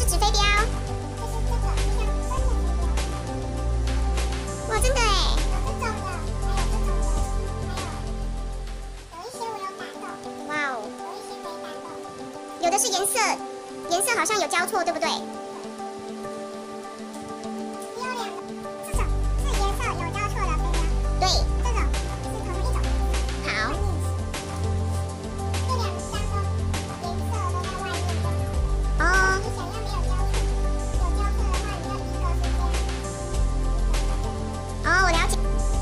纸飞镖。 就是这个像真的飞镖。 哇，真的哎。 有这种的，还有这种的，还有一些我有打洞。 哇哦。 有一些没打洞。 有的是颜色好像有交错，对不对？ 也有两个，这种是颜色有交错的飞镖。 对。 这种是同一种。 好。 这两张都颜色都在外面就好。 哦。 你想要没有交错，有交错的话，你就一个是这样， 哦，我了解。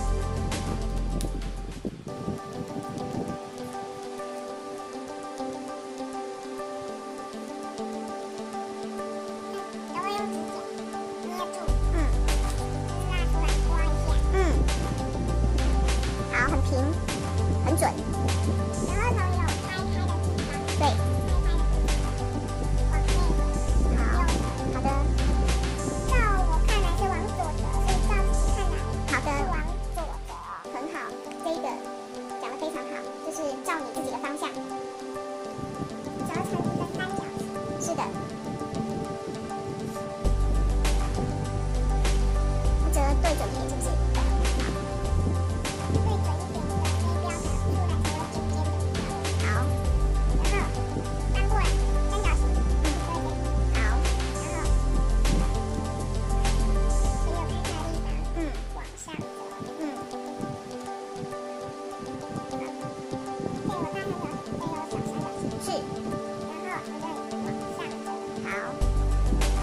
然后用指甲捏住， 嗯。 拉出来刮一下。 嗯。好，很平，很准。 然后从有开的地方， 对。 往内折， 好。 右折。 好的。 照我看来是往左折，所以照自己看哪里好的。 是往左折。 很好，这个讲得非常好，就是照你自己的方向。 折成一个三角形。 是的。折对准一点，是不是？ 对准一点，你的飞镖才出来才会尖尖的。 好。 然后翻过来，三角形。对。 好。 然后所有开开的地方，往上折。对，我看那个没有小三角形。 是。 然后从这里往上折。 好。 然后从这里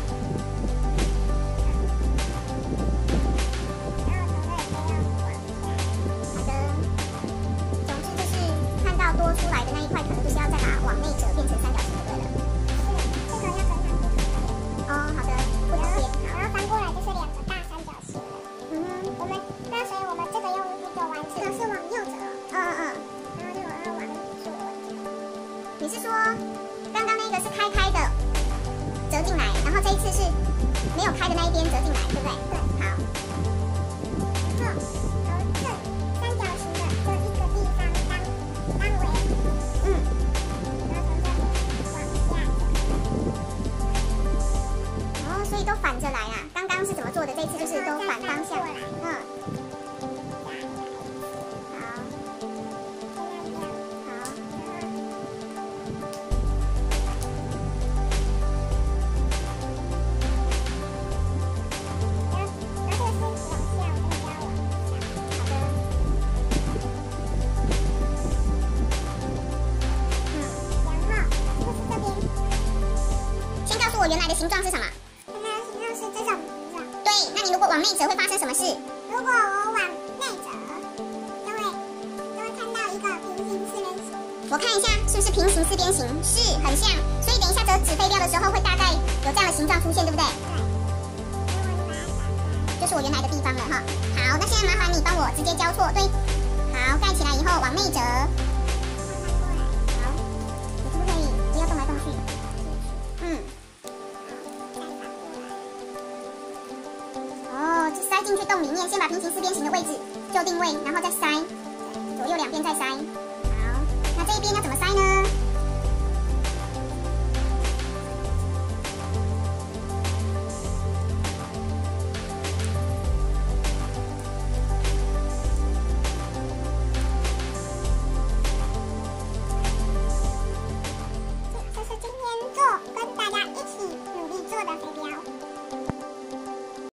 飞镖往下。 好的。总之就是看到多出来的那一块，可能就是要再把它往内折，变成三角形就对了。 是，这个要跟上不同边。 哦，好的，不同边。 然后翻过来就是两个大三角形了。所以我们这个用就完成。这个是往右折。然后这个要往左折。 你是说刚刚那个是开的折进来，然后这一次是没有开的那一边折进来，对不对？ 对。 好。 然后从这三角形的这一个地方当围。然后从这里往下折。 哦，所以都反着来啊！刚刚是怎么做的？这一次就是都反方向。好。我原来的形状是什么？ 原来的形状是这种形状。 对，那你如果往内折会发生什么事？ 如果我往内折，就会看到一个平行四边形。 我看一下是不是平行四边形？是，很像。所以等一下折纸飞镖的时候，会大概有这样的形状出现，对不对？ 对。如果你把它打开， 就是我原来的地方了哈。好，那现在麻烦你帮我直接交错，对。好，盖起来以后往内折。好，你可不可以不要动来动去？哦，就塞进去洞里面，先把平行四边形的位置就定位，然后再塞，左右两边再塞。